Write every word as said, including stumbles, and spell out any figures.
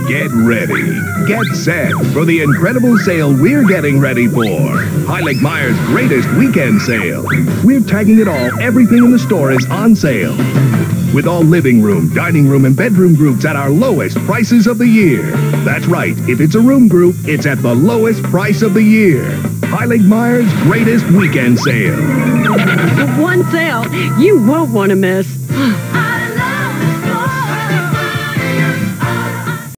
Get ready, get set for the incredible sale we're getting ready for. Heilig Meyers' greatest weekend sale. We're tagging it all. Everything in the store is on sale. With all living room, dining room, and bedroom groups at our lowest prices of the year. That's right. If it's a room group, it's at the lowest price of the year. Heilig Meyers' greatest weekend sale. One sale you won't want to miss.